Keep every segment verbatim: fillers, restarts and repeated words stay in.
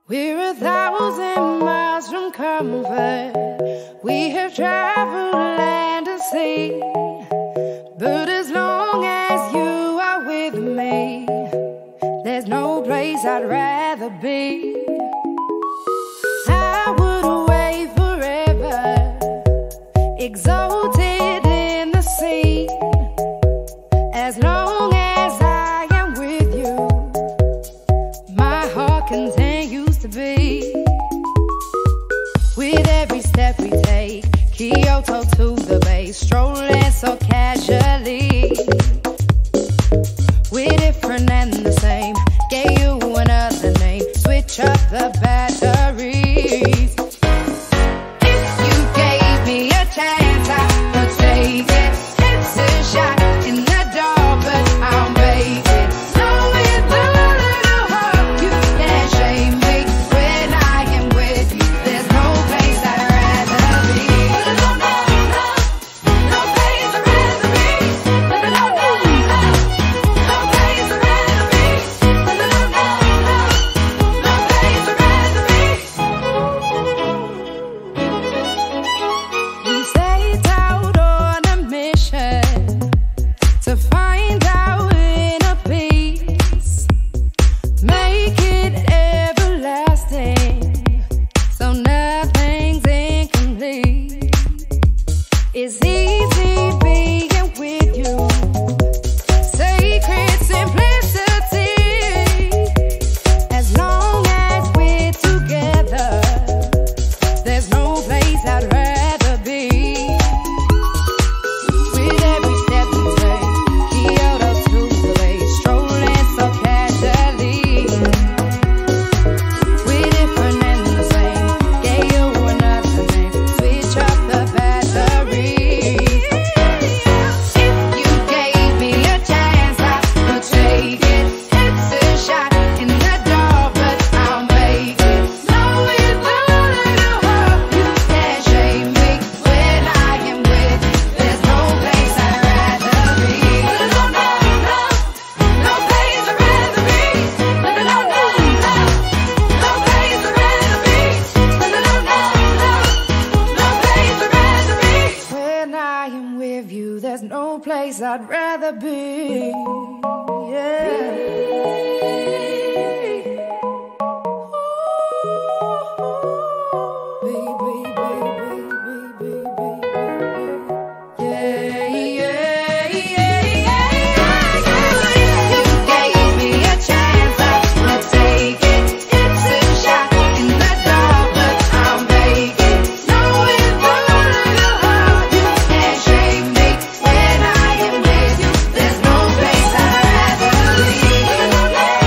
We're a thousand miles from comfort. We have traveled land and sea, but as long as you are with me, there's no place I'd rather be. I would away forever, exalted in the sea. As long as I am with you, my heart continues to beat. With every step we take, Kyoto to the bay, strolling so casually. We're different and the same, gave you another name, switch up the batteries. If you gave me a chance, I would take it. It's a shot in the dark, but I'll make it. Knowing the little hope you can't shame me. When I am with you, there's no place I'd rather be. No, no, no, no place I'd rather be. No, no, no, no, no place I'd rather be. No, no, no, no, no place I'd rather be. We set out on a mission to find our inner peace, make it everlasting, so nothing's incomplete. It's easy being with you, sacred simplicity. As long as we're together, there's no place I'd rather be. With every step we take, Kyoto to the bay, strolling so casually. We're different and the same, gave you another name, switch up the batteries. If you gave me a chance, I would take it. It's a shot in the dark, but I'll make it. Knowing the little hope you can't shame me. When I am with you, there's no place I'd rather be. No, no, no, no place I'd rather be. No, no, no, no, no place I'd rather be. No, no, no, no, no place I'd rather be. When I am with you, there's no place I'd rather be. There's no place I'd rather be.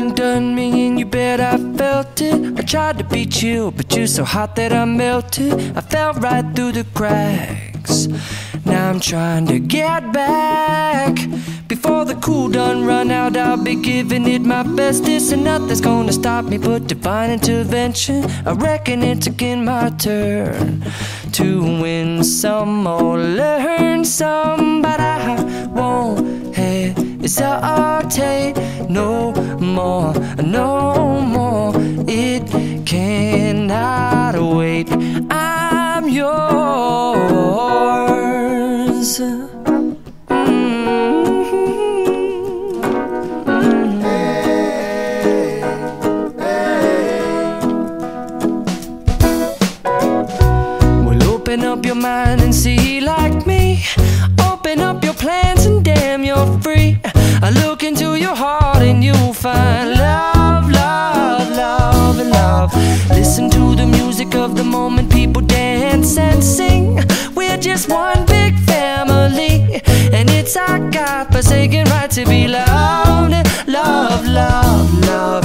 undone me and you bet I felt it. I tried to be chill, but you're so hot that I melted. I fell right through the cracks. Now I'm trying to get back. Before the cool done run out, I'll be giving it my bestest, and nothing's gonna stop me but divine intervention. I reckon it's again my turn to win some or learn some, but I won't hesitate no more, no more. It cannot wait. I'm yours. Open up your mind and see like me. Open up your plans and damn, you're free. I look into your heart and you'll find love, love, love, and love. Listen to the music of the moment, people dance and sing. We're just one big family, and it's our God-forsaken right to be loved. Love, love, love,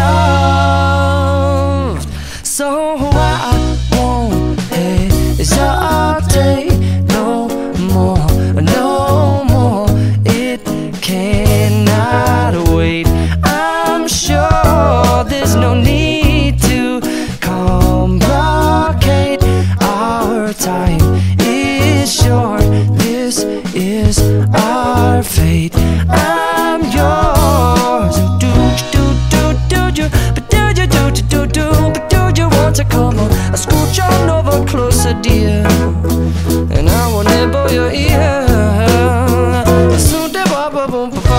loved. So I won't hesitate no more, no more. It cannot wait. I'm sure there's no need to complicate. Our time is short. This is our fate. I'm yours. Do do do do do, but do you do do do do, but do you want to come on? I scooch on over closer, dear, and I will nibble your ear. Soon to bop bop boom boom.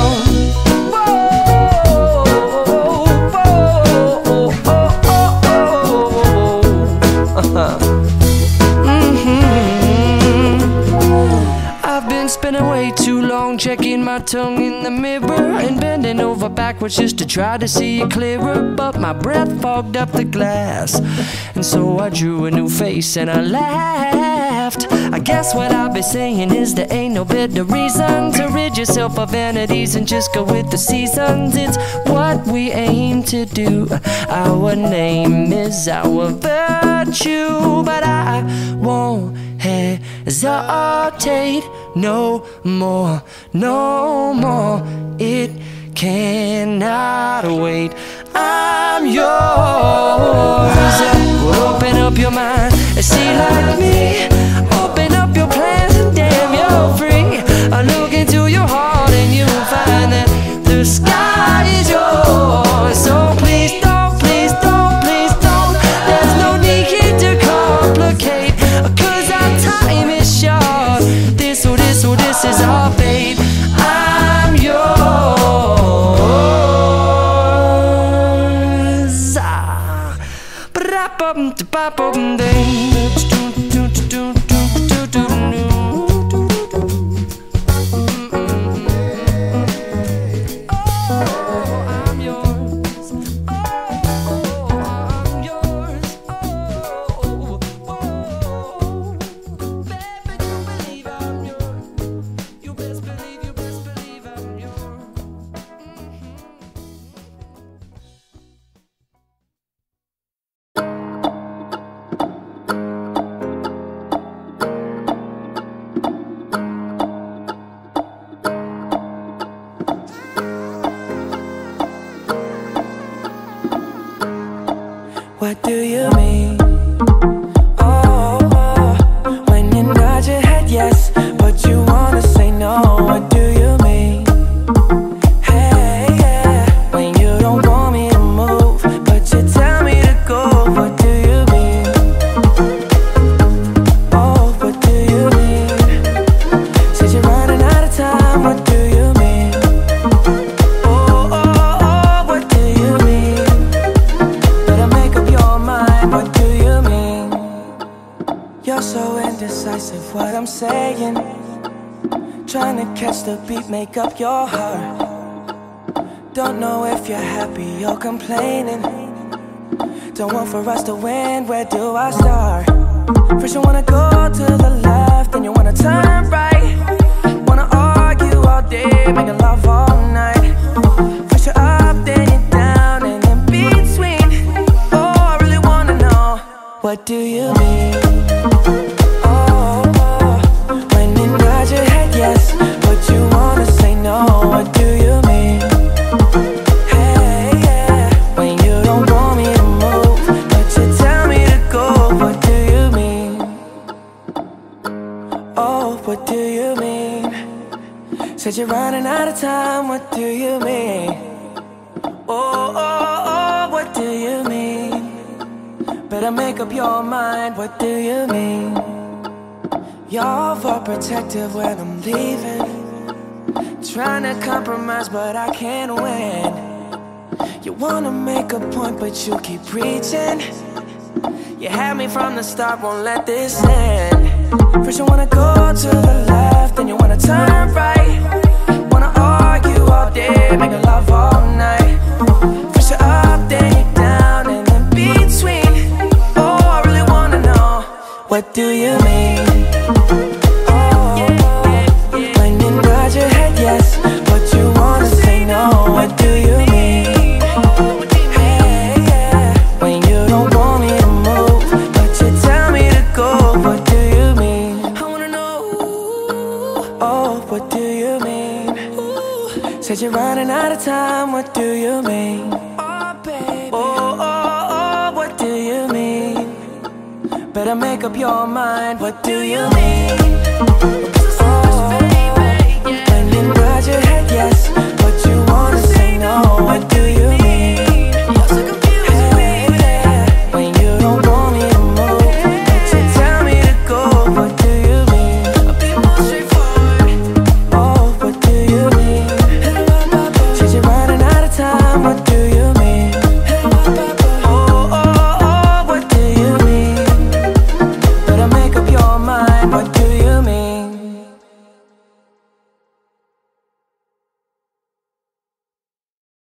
Spending way too long checking my tongue in the mirror and bending over backwards just to try to see it clearer, but my breath fogged up the glass, and so I drew a new face and I laughed. I guess what I'll be saying is there ain't no better reason to rid yourself of vanities and just go with the seasons. It's what we aim to do. Our name is our virtue, but I won't hesitate no more, no more. It cannot wait. I'm yours. Well, open up your mind and see like me. Open up your plans and damn, you're free. I look into your heart and you'll find that the sky is yours. So please don't, please don't, please don't. There's no need here to complicate, 'cause our time is short. This or this or this is our fate. I'm yours. Ah. What do you mean? Oh, oh, when you nod your head yes, but you wanna say no. What do you mean? Hey, yeah, when you don't want me to move, but you tell me to go. What do you mean? Oh, what do you mean? Said you're running out of time. What do you mean? Oh, oh, oh, what do you mean? Better make up your mind. What do you mean? You're so indecisive, what I'm saying. Trying to catch the beat, make up your heart. Don't know if you're happy or complaining. Don't want for us to win, where do I start? First you wanna go to the left, then you wanna turn right. Wanna argue all day, making love all night. First you're up, then you're down. what do you mean? Oh, oh, when you nod your head yes, but you wanna say no, what do you mean? Hey, yeah, when you don't want me to move, but you tell me to go, what do you mean? Oh, what do you mean? Said you're running out of time, what do you mean? Oh, oh, oh, what do you mean? Better make up your mind, what do you mean? You're overprotective when I'm leaving, trying to compromise but I can't win. You wanna make a point but you keep preaching. You had me from the start, won't let this end. First you wanna go to the left, then you wanna turn right. Wanna argue all day, make love all night. First you're up, then you're down, and in between. Oh, I really wanna know, what do you mean? Oh, when you nod your head yes, but you wanna say no, what do you mean? Hey, yeah, when you don't want me to move, but you tell me to go, what do you mean? I wanna know, oh, what do you mean? Said you're running out of time, what do you mean? Oh, baby. Oh, oh, oh, what do you mean? Better make up your mind, what do you mean?